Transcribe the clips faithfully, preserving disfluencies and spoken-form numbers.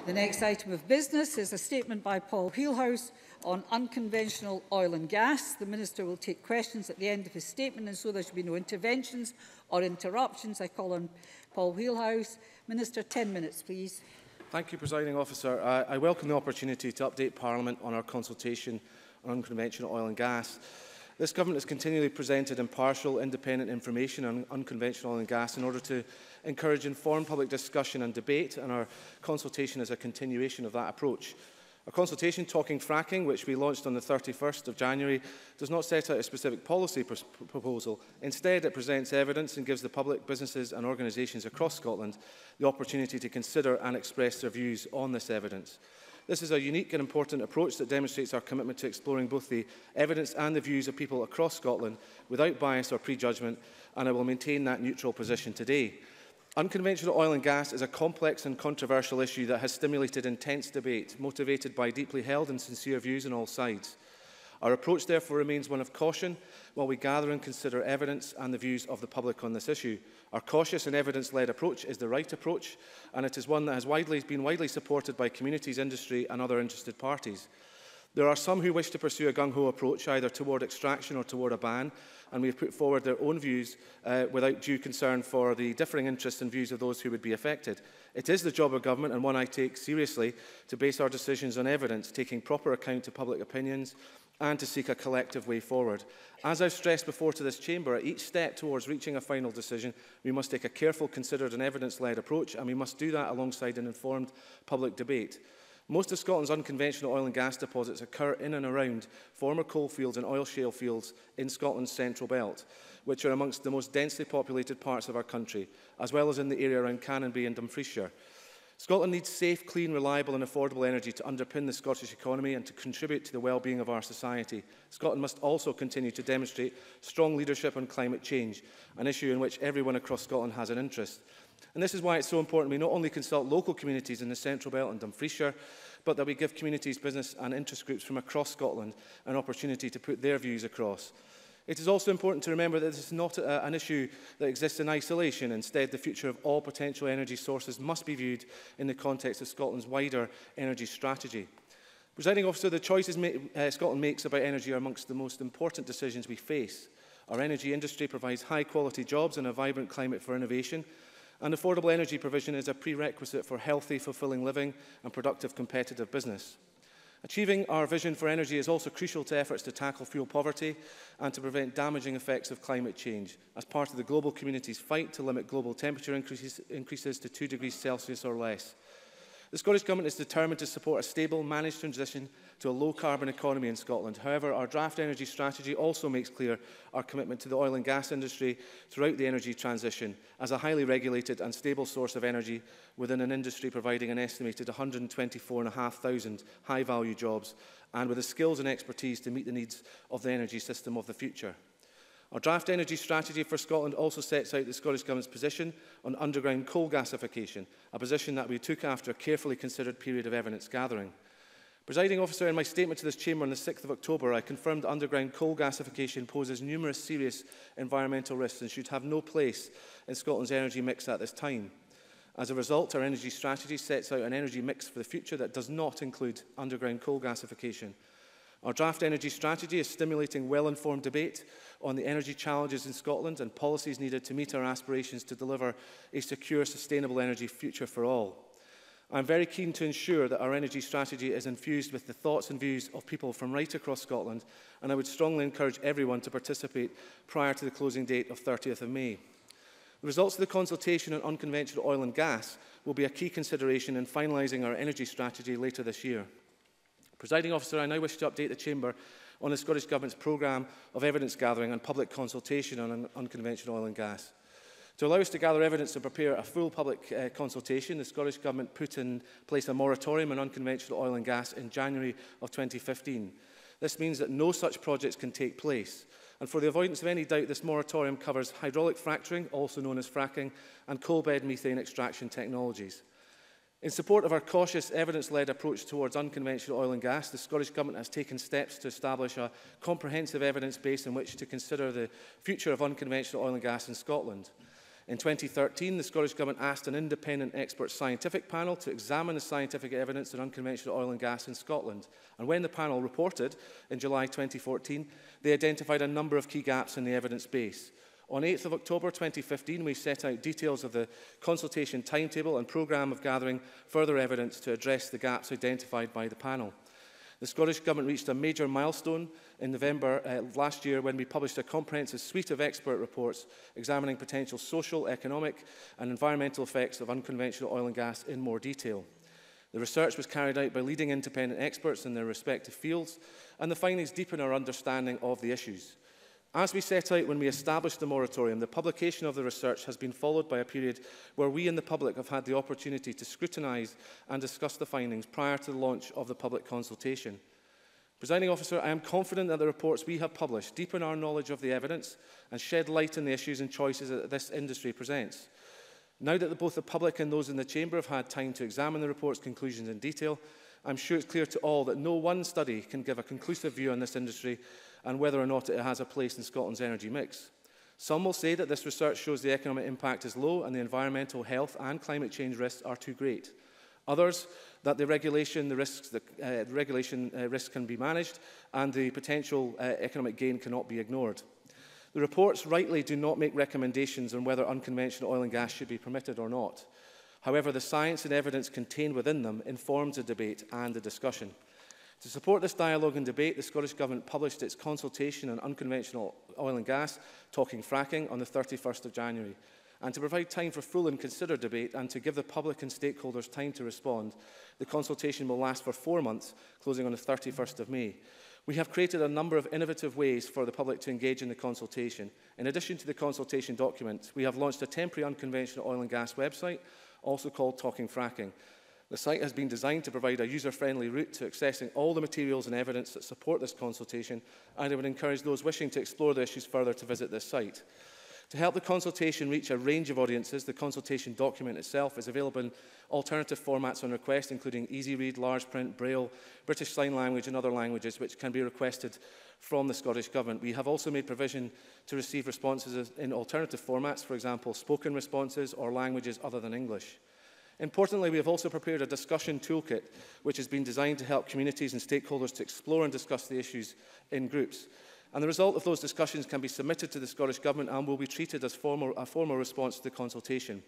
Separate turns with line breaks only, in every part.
The next item of business is a statement by Paul Wheelhouse on unconventional oil and gas. The Minister will take questions at the end of his statement, and so there should be no interventions or interruptions. I call on Paul Wheelhouse. Minister, ten minutes, please.
Thank you, Presiding Officer. I, I welcome the opportunity to update Parliament on our consultation on unconventional oil and gas. This Government has continually presented impartial, independent information on unconventional oil and gas in order to encourage informed public discussion and debate, and our consultation is a continuation of that approach. Our consultation, Talking Fracking, which we launched on the thirty-first of January, does not set out a specific policy pr proposal. Instead, it presents evidence and gives the public, businesses and organisations across Scotland the opportunity to consider and express their views on this evidence. This is a unique and important approach that demonstrates our commitment to exploring both the evidence and the views of people across Scotland without bias or prejudgment, and I will maintain that neutral position today. Unconventional oil and gas is a complex and controversial issue that has stimulated intense debate, motivated by deeply held and sincere views on all sides. Our approach, therefore, remains one of caution while we gather and consider evidence and the views of the public on this issue. Our cautious and evidence-led approach is the right approach, and it is one that has widely, been widely supported by communities, industry and other interested parties. There are some who wish to pursue a gung-ho approach, either toward extraction or toward a ban, and we have put forward their own views uh, without due concern for the differing interests and views of those who would be affected. It is the job of government, and one I take seriously, to base our decisions on evidence, taking proper account of public opinions and to seek a collective way forward. As I've stressed before to this chamber, at each step towards reaching a final decision, we must take a careful, considered and evidence-led approach, and we must do that alongside an informed public debate. Most of Scotland's unconventional oil and gas deposits occur in and around former coalfields and oil shale fields in Scotland's central belt, which are amongst the most densely populated parts of our country, as well as in the area around Canonbie and Dumfriesshire. Scotland needs safe, clean, reliable and affordable energy to underpin the Scottish economy and to contribute to the well-being of our society. Scotland must also continue to demonstrate strong leadership on climate change, an issue in which everyone across Scotland has an interest. And this is why it's so important we not only consult local communities in the Central Belt and Dumfriesshire, but that we give communities, business and interest groups from across Scotland an opportunity to put their views across. It is also important to remember that this is not a, an issue that exists in isolation. Instead, the future of all potential energy sources must be viewed in the context of Scotland's wider energy strategy. Presiding Officer, the choices ma uh, Scotland makes about energy are amongst the most important decisions we face. Our energy industry provides high-quality jobs and a vibrant climate for innovation, and affordable energy provision is a prerequisite for healthy, fulfilling living and productive, competitive business. Achieving our vision for energy is also crucial to efforts to tackle fuel poverty and to prevent damaging effects of climate change as part of the global community's fight to limit global temperature increases, increases to two degrees Celsius or less. The Scottish Government is determined to support a stable, managed transition to a low-carbon economy in Scotland. However, our draft energy strategy also makes clear our commitment to the oil and gas industry throughout the energy transition as a highly regulated and stable source of energy within an industry providing an estimated one hundred twenty-four thousand five hundred high-value jobs and with the skills and expertise to meet the needs of the energy system of the future. Our draft energy strategy for Scotland also sets out the Scottish Government's position on underground coal gasification, a position that we took after a carefully considered period of evidence gathering. Presiding Officer, in my statement to this chamber on the sixth of October, I confirmed that underground coal gasification poses numerous serious environmental risks and should have no place in Scotland's energy mix at this time. As a result, our energy strategy sets out an energy mix for the future that does not include underground coal gasification. Our draft energy strategy is stimulating well-informed debate on the energy challenges in Scotland and policies needed to meet our aspirations to deliver a secure, sustainable energy future for all. I am very keen to ensure that our energy strategy is infused with the thoughts and views of people from right across Scotland, and I would strongly encourage everyone to participate prior to the closing date of thirtieth of May. The results of the consultation on unconventional oil and gas will be a key consideration in finalising our energy strategy later this year. Presiding Officer, I now wish to update the Chamber on the Scottish Government's programme of evidence gathering and public consultation on un unconventional oil and gas. To allow us to gather evidence and prepare a full public uh, consultation, the Scottish Government put in place a moratorium on unconventional oil and gas in January of twenty fifteen. This means that no such projects can take place. And for the avoidance of any doubt, this moratorium covers hydraulic fracturing, also known as fracking, and coal bed methane extraction technologies. In support of our cautious, evidence-led approach towards unconventional oil and gas, the Scottish Government has taken steps to establish a comprehensive evidence base in which to consider the future of unconventional oil and gas in Scotland. In twenty thirteen, the Scottish Government asked an independent expert scientific panel to examine the scientific evidence on unconventional oil and gas in Scotland. And when the panel reported in July twenty fourteen, they identified a number of key gaps in the evidence base. On eighth of October twenty fifteen, we set out details of the consultation timetable and programme of gathering further evidence to address the gaps identified by the panel. The Scottish Government reached a major milestone in November uh, last year when we published a comprehensive suite of expert reports examining potential social, economic and environmental effects of unconventional oil and gas in more detail. The research was carried out by leading independent experts in their respective fields, and the findings deepen our understanding of the issues. As we set out when we established the moratorium, the publication of the research has been followed by a period where we in the public have had the opportunity to scrutinise and discuss the findings prior to the launch of the public consultation. Presiding Officer, I am confident that the reports we have published deepen our knowledge of the evidence and shed light on the issues and choices that this industry presents. Now that both the public and those in the Chamber have had time to examine the report's conclusions in detail, I am sure it's clear to all that no one study can give a conclusive view on this industry and whether or not it has a place in Scotland's energy mix. Some will say that this research shows the economic impact is low and the environmental, health and climate change risks are too great. Others, that the regulation, the risks, the, uh, regulation uh, risks can be managed and the potential uh, economic gain cannot be ignored. The reports rightly do not make recommendations on whether unconventional oil and gas should be permitted or not. However, the science and evidence contained within them informs the debate and the discussion. To support this dialogue and debate, the Scottish Government published its consultation on unconventional oil and gas, Talking Fracking, on the thirty-first of January. And to provide time for full and considered debate and to give the public and stakeholders time to respond, the consultation will last for four months, closing on the thirty-first of May. We have created a number of innovative ways for the public to engage in the consultation. In addition to the consultation document, we have launched a temporary unconventional oil and gas website, also called Talking Fracking. The site has been designed to provide a user-friendly route to accessing all the materials and evidence that support this consultation, and I would encourage those wishing to explore the issues further to visit this site. To help the consultation reach a range of audiences, the consultation document itself is available in alternative formats on request, including easy read, large print, braille, British Sign Language and other languages, which can be requested from the Scottish Government. We have also made provision to receive responses in alternative formats, for example, spoken responses or languages other than English. Importantly, we have also prepared a discussion toolkit which has been designed to help communities and stakeholders to explore and discuss the issues in groups. And the result of those discussions can be submitted to the Scottish Government and will be treated as formal, a formal response to the consultation.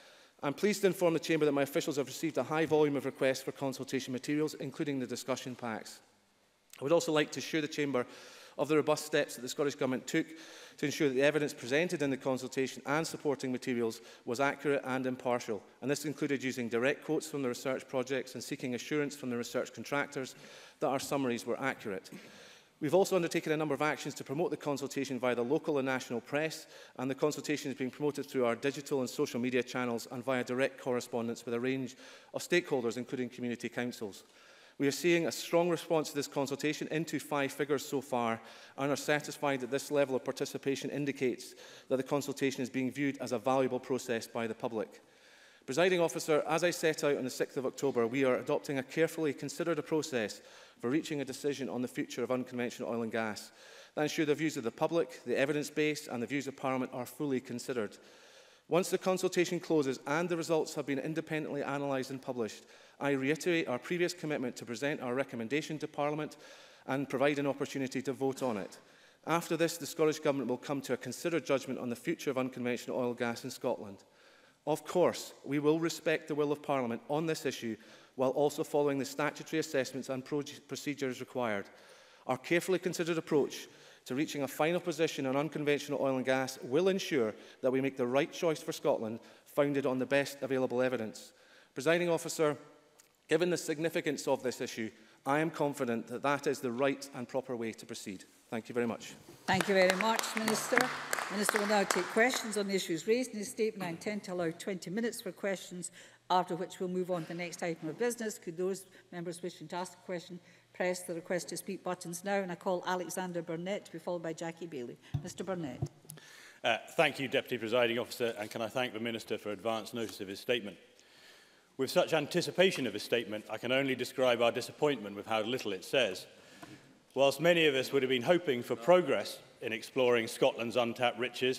I am pleased to inform the Chamber that my officials have received a high volume of requests for consultation materials, including the discussion packs. I would also like to assure the Chamber of the robust steps that the Scottish Government took to ensure that the evidence presented in the consultation and supporting materials was accurate and impartial. And this included using direct quotes from the research projects and seeking assurance from the research contractors that our summaries were accurate. We've also undertaken a number of actions to promote the consultation via the local and national press, and the consultation is being promoted through our digital and social media channels and via direct correspondence with a range of stakeholders, including community councils. We are seeing a strong response to this consultation, into five figures so far, and are satisfied that this level of participation indicates that the consultation is being viewed as a valuable process by the public. Presiding Officer, as I set out on the sixth of October, we are adopting a carefully considered process for reaching a decision on the future of unconventional oil and gas that ensure the views of the public, the evidence base and the views of Parliament are fully considered. Once the consultation closes and the results have been independently analysed and published, I reiterate our previous commitment to present our recommendation to Parliament and provide an opportunity to vote on it. After this, the Scottish Government will come to a considered judgment on the future of unconventional oil and gas in Scotland. Of course, we will respect the will of Parliament on this issue while also following the statutory assessments and procedures required. Our carefully considered approach to reaching a final position on unconventional oil and gas will ensure that we make the right choice for Scotland, founded on the best available evidence. Presiding Officer, given the significance of this issue, I am confident that that is the right and proper way to proceed. Thank you very much.
Thank you very much, Minister. The Minister will now take questions on the issues raised in his statement. I intend to allow twenty minutes for questions, after which we'll move on to the next item of business. Could those members wishing to ask a question press the request to speak buttons now? And I call Alexander Burnett to be followed by Jackie Bailey. Mr Burnett.
Uh, thank you, Deputy Presiding Officer, and can I thank the Minister for advance notice of his statement. With such anticipation of his statement, I can only describe our disappointment with how little it says. Whilst many of us would have been hoping for progress in exploring Scotland's untapped riches,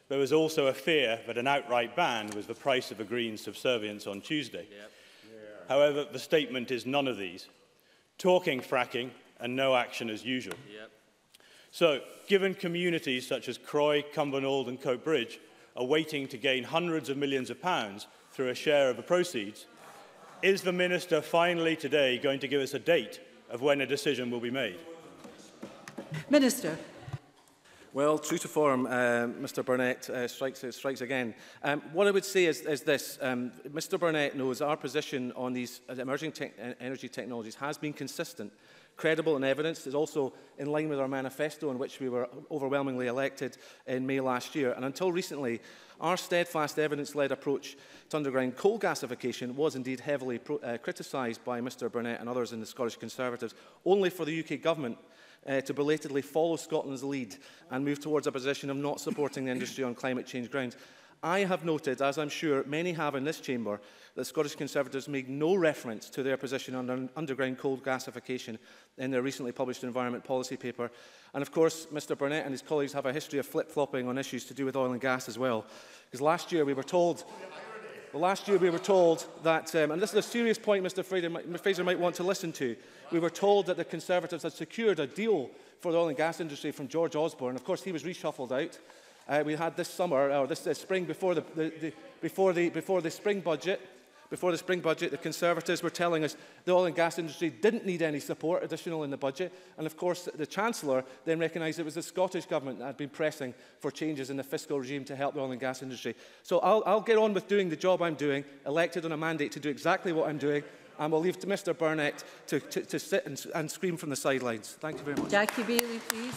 there was also a fear that an outright ban was the price of a Green subservience on Tuesday. Yep. Yeah. However, the statement is none of these. Talking fracking and no action as usual. Yep. So, given communities such as Croy, Cumbernauld and Coatbridge are waiting to gain hundreds of millions of pounds through a share of the proceeds, is the Minister finally today going to give us a date of when a decision will be made?
Minister.
Well, true to form, uh, Mr Burnett uh, strikes, uh, strikes again. Um, what I would say is, is this. Um, Mr Burnett knows our position on these emerging te energy technologies has been consistent, credible and evidenced. It's also in line with our manifesto, in which we were overwhelmingly elected in May last year. And until recently, our steadfast evidence-led approach to underground coal gasification was indeed heavily pro uh, criticised by Mr Burnett and others in the Scottish Conservatives, only for the U K Government Uh, to belatedly follow Scotland's lead and move towards a position of not supporting the industry on climate change grounds. I have noted, as I'm sure many have in this chamber, that Scottish Conservatives made no reference to their position on un underground coal gasification in their recently published environment policy paper. And of course, Mr Burnett and his colleagues have a history of flip-flopping on issues to do with oil and gas as well. Because last year we were told Well, last year we were told that, um, and this is a serious point Mr Fraser might, Fraser might want to listen to, we were told that the Conservatives had secured a deal for the oil and gas industry from George Osborne. Of course, he was reshuffled out. Uh, we had this summer, or this uh, spring, before the, the, the, before, the, before the spring budget, Before the spring budget, the Conservatives were telling us the oil and gas industry didn't need any support additional in the budget. And of course, the Chancellor then recognised it was the Scottish Government that had been pressing for changes in the fiscal regime to help the oil and gas industry. So I'll, I'll get on with doing the job I'm doing, elected on a mandate to do exactly what I'm doing, and we'll leave to Mr Burnett to, to, to sit and, and scream from the sidelines. Thank you very much.
Jackie Bailey, please.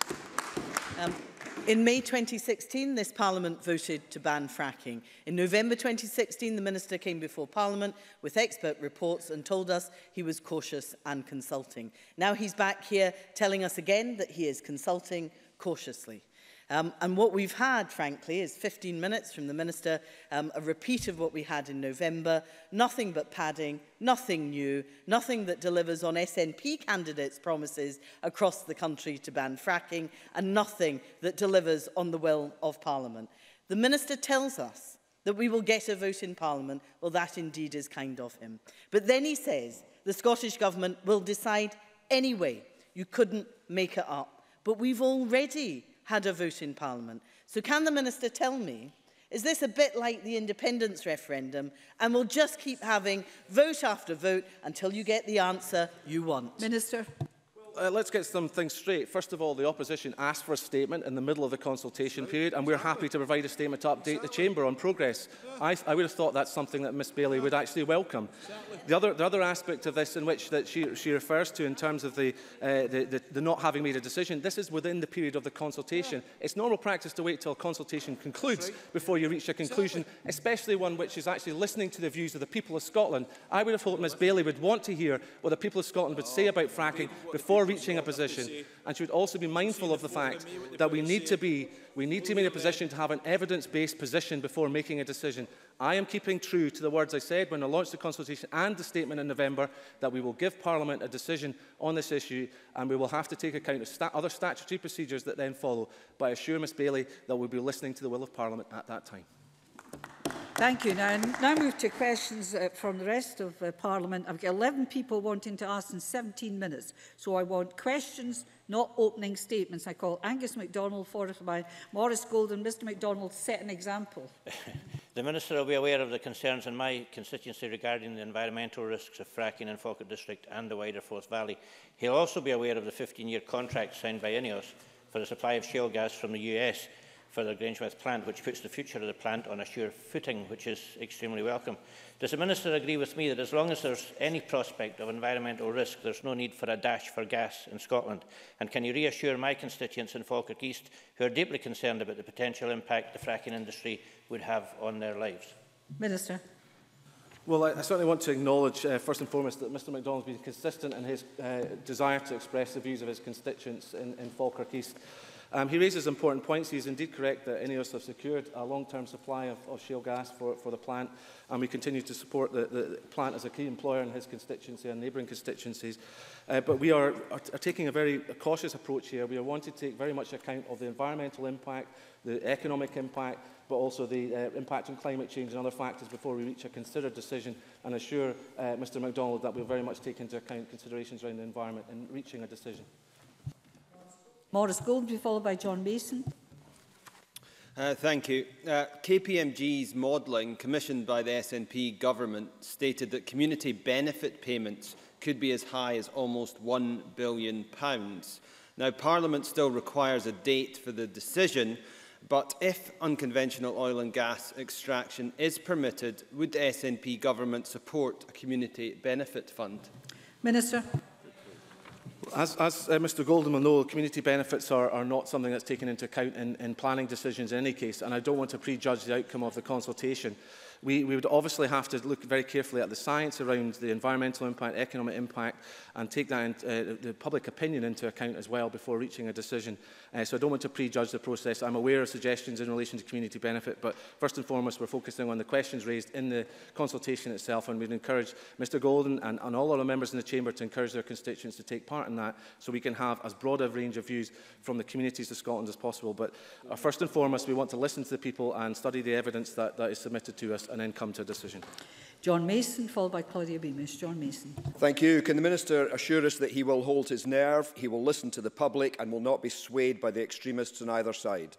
Um, In May twenty sixteen, this Parliament voted to ban fracking. In November twenty sixteen, the Minister came before Parliament with expert reports and told us he was cautious and consulting. Now he's back here telling us again that he is consulting cautiously. Um, and what we've had, frankly, is fifteen minutes from the Minister, um, a repeat of what we had in November, nothing but padding, nothing new, nothing that delivers on S N P candidates' promises across the country to ban fracking, and nothing that delivers on the will of Parliament. The Minister tells us that we will get a vote in Parliament. Well, that indeed is kind of him. But then he says the Scottish Government will decide anyway. You couldn't make it up. But we've already had a vote in Parliament. So can the Minister tell me, is this a bit like the independence referendum, and we'll just keep having vote after vote until you get the answer you want?
Minister.
Uh, let's get some things straight. First of all, the opposition asked for a statement in the middle of the consultation period, and we're happy to provide a statement to update the Chamber on progress. I, I would have thought that's something that Miss Bailey would actually welcome. The other, the other aspect of this in which that she, she refers to in terms of the, uh, the, the, the not having made a decision, this is within the period of the consultation. It's normal practice to wait till a consultation concludes before you reach a conclusion, especially one which is actually listening to the views of the people of Scotland. I would have hoped Miss Bailey would want to hear what the people of Scotland would say about fracking before reaching a position, and she would also be mindful of the fact that we need to be we need to be in a position to have an evidence-based position before making a decision. I am keeping true to the words I said when I launched the consultation and the statement in November, that we will give Parliament a decision on this issue, and we will have to take account of sta other statutory procedures that then follow. But I assure Miss Bailey that we will be listening to the will of Parliament at that time.
Thank you. Now, now move to questions uh, from the rest of uh, Parliament. I've got eleven people wanting to ask in seventeen minutes. So I want questions, not opening statements. I call Angus MacDonald, followed by Maurice Golden. Mister MacDonald, set an example.
The Minister will be aware of the concerns in my constituency regarding the environmental risks of fracking in Falkirk District and the wider Forth Valley. He will also be aware of the fifteen-year contract signed by INEOS for the supply of shale gas from the U S for the Grangemouth plant, which puts the future of the plant on a sure footing, which is extremely welcome. Does the Minister agree with me that as long as there's any prospect of environmental risk, there's no need for a dash for gas in Scotland? And can you reassure my constituents in Falkirk East, who are deeply concerned about the potential impact the fracking industry would have on their lives?
Minister.
Well, I, I certainly want to acknowledge, uh, first and foremost, that Mr MacDonald has been consistent in his uh, desire to express the views of his constituents in, in Falkirk East. Um, he raises important points. He is indeed correct that INEOS have secured a long-term supply of, of shale gas for, for the plant, and we continue to support the, the plant as a key employer in his constituency and neighbouring constituencies. Uh, but we are, are, are taking a very cautious approach here. We are wanting to take very much account of the environmental impact, the economic impact, but also the uh, impact on climate change and other factors before we reach a considered decision, and assure uh, Mr MacDonald that we'll very much take into account considerations around the environment in reaching a decision.
Maurice Gold, be followed by John Mason.
Uh, thank you. Uh, K P M G's modelling, commissioned by the S N P government, stated that community benefit payments could be as high as almost one billion pounds. Now, Parliament still requires a date for the decision, but if unconventional oil and gas extraction is permitted, would the S N P government support a community benefit fund? Minister.
As, as uh, Mr Golden will know, community benefits are, are not something that's taken into account in, in planning decisions in any case, and I don't want to prejudge the outcome of the consultation. We, we would obviously have to look very carefully at the science around the environmental impact, economic impact, and take that in, uh, the public opinion into account as well before reaching a decision. Uh, so I don't want to prejudge the process. I'm aware of suggestions in relation to community benefit, but first and foremost we're focusing on the questions raised in the consultation itself, and we'd encourage Mr Golden and, and all other members in the Chamber to encourage their constituents to take part in that, so we can have as broad a range of views from the communities of Scotland as possible. But uh, first and foremost, we want to listen to the people and study the evidence that, that is submitted to us, and then come to a decision.
John Mason, followed by Claudia Beamish. John Mason.
Thank you. Can the Minister assure us that he will hold his nerve, he will listen to the public and will not be swayed by the extremists on either side?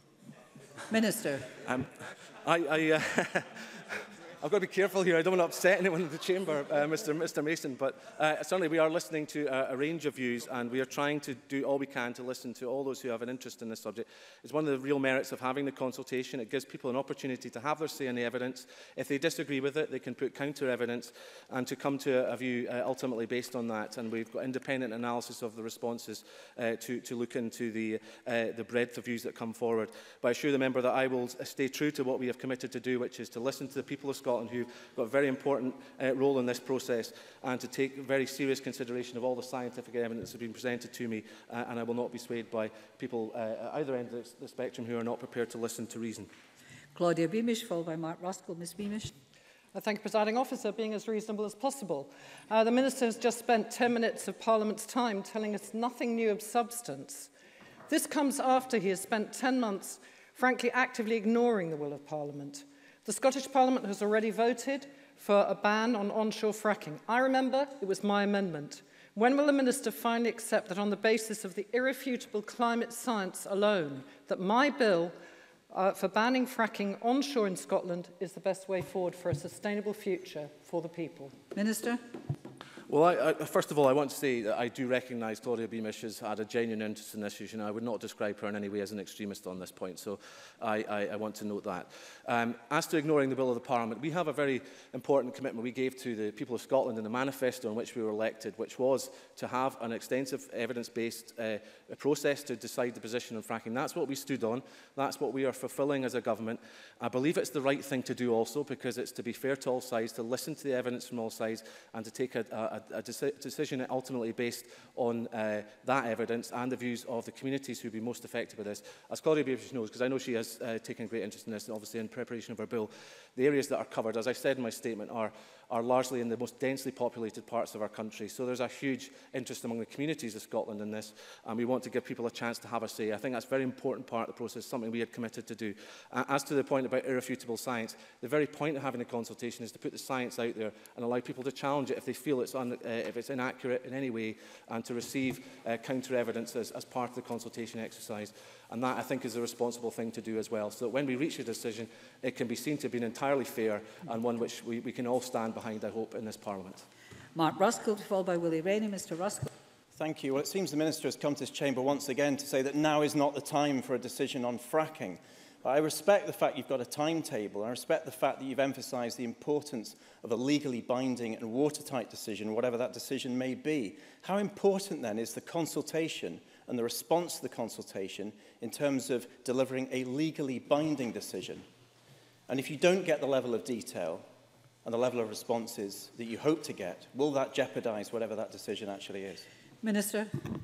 Minister.
Um, I, I, uh, I've got to be careful here. I don't want to upset anyone in the chamber, uh, Mr Mr Mason, but uh, certainly we are listening to a, a range of views, and we are trying to do all we can to listen to all those who have an interest in this subject. It's one of the real merits of having the consultation. It gives people an opportunity to have their say in the evidence. If they disagree with it, they can put counter evidence and to come to a, a view uh, ultimately based on that. And we've got independent analysis of the responses uh, to, to look into the, uh, the breadth of views that come forward. But I assure the member that I will stay true to what we have committed to do, which is to listen to the people of Scotland who've got a very important uh, role in this process, and to take very serious consideration of all the scientific evidence that has been presented to me, uh, and I will not be swayed by people uh, at either end of the spectrum who are not prepared to listen to reason.
Claudia Beamish, followed by Mark Ruskell. Miz Beamish.
Uh, thank you, Presiding Officer, being as reasonable as possible. Uh, the Minister has just spent ten minutes of Parliament's time telling us nothing new of substance. This comes after he has spent ten months, frankly, actively ignoring the will of Parliament. The Scottish Parliament has already voted for a ban on onshore fracking. I remember it was my amendment. When will the Minister finally accept that on the basis of the irrefutable climate science alone, that my bill uh, for banning fracking onshore in Scotland is the best way forward for a sustainable future for the people?
Minister.
Well, I, I, first of all, I want to say that I do recognise Claudia Beamish has had a genuine interest in this issue, and I would not describe her in any way as an extremist on this point, so I, I, I want to note that. Um, as to ignoring the will of the Parliament, we have a very important commitment we gave to the people of Scotland in the manifesto in which we were elected, which was to have an extensive evidence-based uh, process to decide the position on fracking. That's what we stood on. That's what we are fulfilling as a government. I believe it's the right thing to do also, because it's to be fair to all sides, to listen to the evidence from all sides, and to take a, a A, a decision ultimately based on uh, that evidence and the views of the communities who will be most affected by this. As Claudia Beamish knows, because I know she has uh, taken great interest in this, and obviously in preparation of her bill, the areas that are covered, as I said in my statement, are, are largely in the most densely populated parts of our country. So there's a huge interest among the communities of Scotland in this, and we want to give people a chance to have a say. I think that's a very important part of the process, something we had committed to do. Uh, as to the point about irrefutable science, the very point of having a consultation is to put the science out there and allow people to challenge it if they feel it's, un, uh, if it's inaccurate in any way, and to receive uh, counter-evidence as, as part of the consultation exercise. And that, I think, is a responsible thing to do as well, so that when we reach a decision, it can be seen to have been entirely fair and one which we, we can all stand behind, I hope, in this Parliament.
Mark Ruskell, followed by Willie Rennie. Mister Ruskell.
Thank you. Well, it seems the Minister has come to this chamber once again to say that now is not the time for a decision on fracking. I respect the fact you've got a timetable. I respect the fact that you've emphasised the importance of a legally binding and watertight decision, whatever that decision may be. How important, then, is the consultation and the response to the consultation in terms of delivering a legally binding decision? And if you don't get the level of detail and the level of responses that you hope to get, will that jeopardise whatever that decision actually is?
Minister.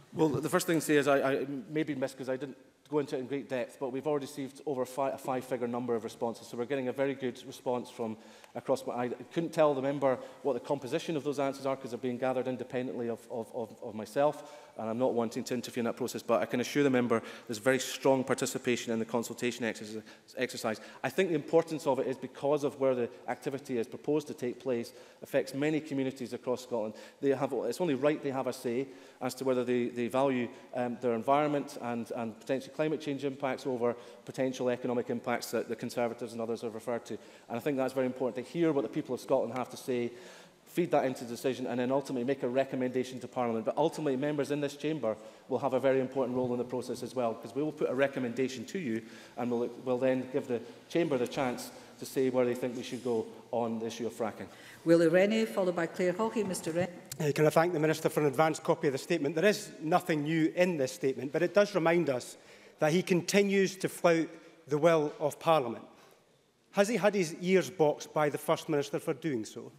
Well, the first thing to say is I, I maybe missed because I didn't go into it in great depth, but we've already received over fi a five-figure number of responses, so we're getting a very good response from across. I couldn't tell the member what the composition of those answers are because they're being gathered independently of, of, of, of myself, and I'm not wanting to interfere in that process, but I can assure the member there's very strong participation in the consultation exercise. I think the importance of it is because of where the activity is proposed to take place affects many communities across Scotland. They have, it's only right they have a say as to whether they, they value um, their environment and, and potentially climate change impacts over potential economic impacts that the Conservatives and others have referred to. And I think that's very important to hear what the people of Scotland have to say, feed that into the decision, and then ultimately make a recommendation to Parliament. But ultimately, members in this chamber will have a very important role in the process as well, because we will put a recommendation to you, and we'll, we'll then give the chamber the chance to say where they think we should go on the issue of fracking.
Willie Rennie, followed by Claire Hawkey. Mr Rennie.
Uh, can I thank the Minister for an advance copy of the statement? There is nothing new in this statement, but it does remind us that he continues to flout the will of Parliament. Has he had his ears boxed by the First Minister for doing so?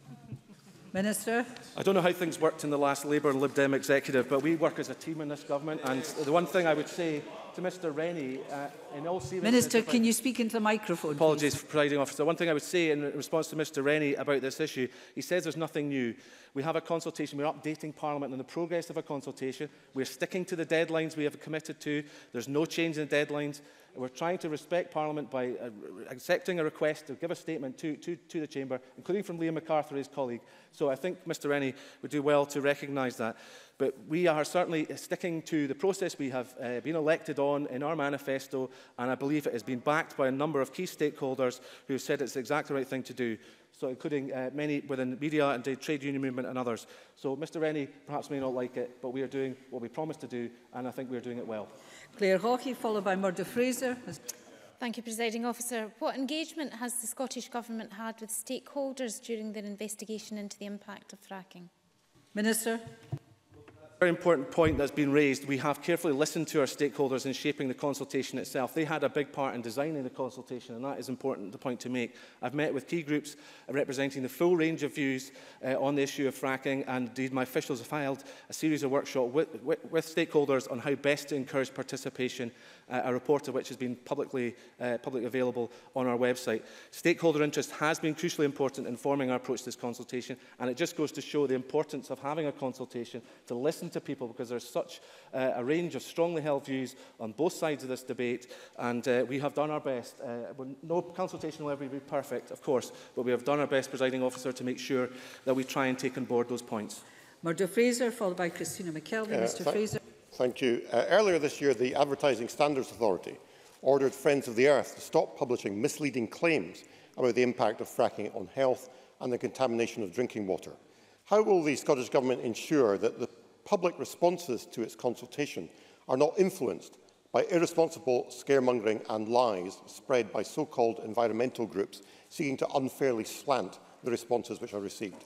Minister.
I don't know how things worked in the last Labour and Lib Dem executive, but we work as a team in this government, and the one thing I would say to Mr Rennie, uh, in all seriousness...
Minister, can you speak into the microphone,
Apologies,
please?
Presiding Officer. One thing I would say in response to Mr Rennie about this issue, he says there's nothing new. We have a consultation, we're updating Parliament on the progress of a consultation, we're sticking to the deadlines we have committed to, there's no change in the deadlines. We're trying to respect Parliament by uh, accepting a request to give a statement to, to, to the Chamber, including from Liam MacArthur, his colleague. So I think Mr Rennie would do well to recognise that. But we are certainly sticking to the process we have uh, been elected on in our manifesto, and I believe it has been backed by a number of key stakeholders who have said it's the exact right thing to do, so including uh, many within the media and the trade union movement and others. So Mr Rennie perhaps may not like it, but we are doing what we promised to do, and I think we are doing it well.
Claire Hawkey, followed by Murdo Fraser.
Thank you, Presiding Officer. What engagement has the Scottish Government had with stakeholders during their investigation into the impact of fracking?
Minister.
Very important point that's been raised. We have carefully listened to our stakeholders in shaping the consultation itself. They had a big part in designing the consultation, and that is important, the point to make. I've met with key groups representing the full range of views uh, on the issue of fracking, and indeed my officials have filed a series of workshops with, with, with stakeholders on how best to encourage participation, uh, a report of which has been publicly, uh, publicly available on our website. Stakeholder interest has been crucially important in forming our approach to this consultation, and it just goes to show the importance of having a consultation to listen to people, because there's such uh, a range of strongly held views on both sides of this debate, and uh, we have done our best. Uh, no consultation will ever be perfect, of course, but we have done our best, Presiding Officer, to make sure that we try and take on board those points.
Murdo Fraser, followed by Christina McKelvey. Uh, Mr Fraser.
Thank you. Uh, earlier this year, the Advertising Standards Authority ordered Friends of the Earth to stop publishing misleading claims about the impact of fracking on health and the contamination of drinking water. How will the Scottish Government ensure that the public responses to its consultation are not influenced by irresponsible scaremongering and lies spread by so-called environmental groups seeking to unfairly slant the responses which are received?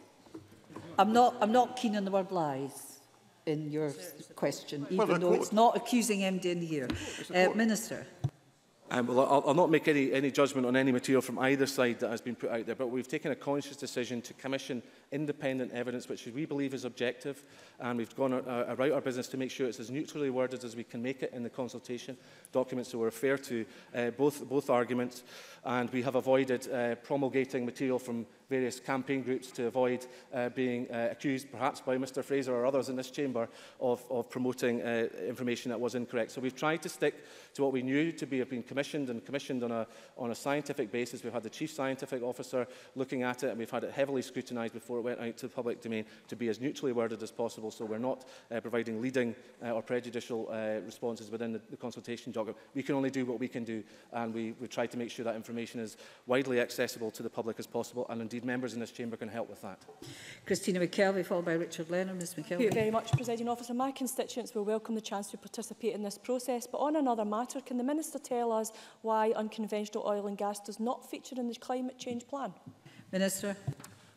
I'm not, I'm not keen on the word lies in your question, even well, though it's not accusing M D in here. Uh, Minister.
Um, well, I'll, I'll not make any, any judgment on any material from either side that has been put out there, but we've taken a conscious decision to commission independent evidence which we believe is objective, and we've gone uh, about our business to make sure it's as neutrally worded as we can make it in the consultation documents, so we're fair to uh, both, both arguments, and we have avoided uh, promulgating material from various campaign groups to avoid uh, being uh, accused, perhaps by Mr Fraser or others in this chamber, of, of promoting uh, information that was incorrect. So we've tried to stick to what we knew to be have been commissioned and commissioned on a, on a scientific basis. We've had the Chief Scientific Officer looking at it, and we've had it heavily scrutinised before it went out to the public domain to be as neutrally worded as possible, so we're not uh, providing leading uh, or prejudicial uh, responses within the, the consultation document. We can only do what we can do, and we, we try to make sure that information is widely accessible to the public as possible, and indeed members in this chamber can help with that.
Christina McKelvey, followed by Richard Lennon. Miz McKelvey.
Thank you very much, Presiding Officer. My constituents will welcome the chance to participate in this process, but on another matter, can the Minister tell us why unconventional oil and gas does not feature in the climate change plan?
Minister.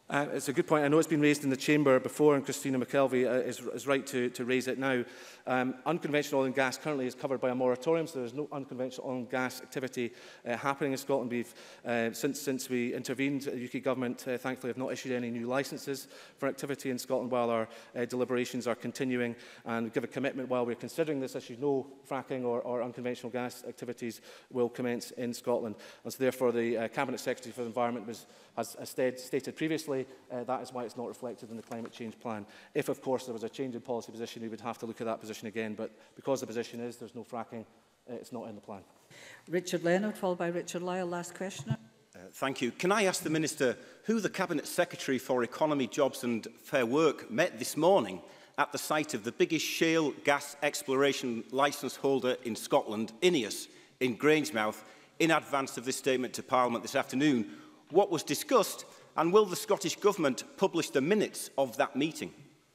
Uh, it's a good point. I know it's been raised in the Chamber before, and Christina McKelvey uh, is, is right to, to raise it now. Um, unconventional oil and gas currently is covered by a moratorium, so there is no unconventional oil and gas activity uh, happening in Scotland. We've, uh, since, since we intervened, the U K Government uh, thankfully have not issued any new licences for activity in Scotland while our uh, deliberations are continuing, and give a commitment while we're considering this issue, no fracking or, or unconventional gas activities will commence in Scotland. And so therefore the uh, Cabinet Secretary for the Environment was, has, has stated previously Uh, that is why it's not reflected in the climate change plan. If, of course, there was a change in policy position, we would have to look at that position again. But because the position is there's no fracking, uh, it's not in the plan.
Richard Leonard, followed by Richard Lyle. Last questioner.
Uh, thank you. Can I ask the Minister who the Cabinet Secretary for Economy, Jobs and Fair Work met this morning at the site of the biggest shale gas exploration licence holder in Scotland, INEOS, in Grangemouth, in advance of this statement to Parliament this afternoon? What was discussed? And will the Scottish Government publish the minutes of that meeting?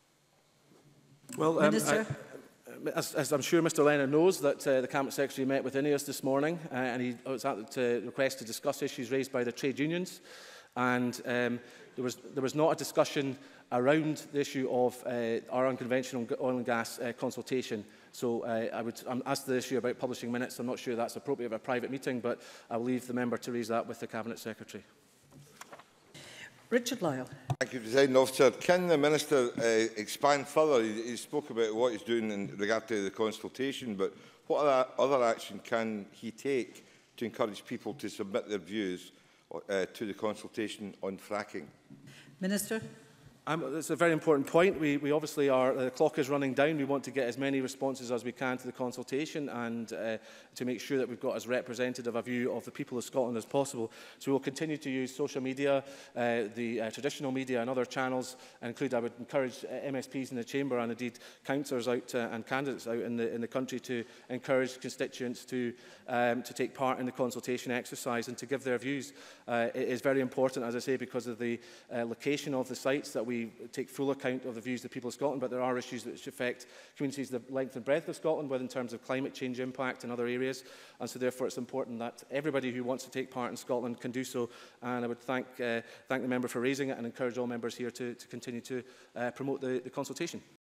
Well, um, I, as, as I'm sure Mr Leonard knows, that uh, the Cabinet Secretary met with INEOS this morning, uh, and he was at the request to discuss issues raised by the trade unions. And um, there, was, there was not a discussion around the issue of uh, our unconventional oil and gas uh, consultation. So uh, I would um, ask the issue about publishing minutes. I'm not sure that's appropriate of a private meeting, but I will leave the member to raise that with the Cabinet Secretary.
Richard Lyle.
Thank you, President Officer. Can the Minister uh, expand further? He, he spoke about what he's doing in regard to the consultation, but what other, other action can he take to encourage people to submit their views uh, to the consultation on fracking?
Minister.
Um, that's a very important point. We, we obviously are, the clock is running down. We want to get as many responses as we can to the consultation and uh, to make sure that we've got as representative a view of the people of Scotland as possible. So we will continue to use social media, uh, the uh, traditional media and other channels, and include, I would encourage uh, M S Ps in the Chamber and indeed councillors out uh, and candidates out in the, in the country to encourage constituents to, um, to take part in the consultation exercise and to give their views. Uh, it is very important, as I say, because of the uh, location of the sites that we We take full account of the views of the people of Scotland, but there are issues which affect communities the length and breadth of Scotland, whether in terms of climate change impact in other areas. And so therefore it's important that everybody who wants to take part in Scotland can do so. And I would thank, uh, thank the member for raising it and encourage all members here to, to continue to uh, promote the, the consultation.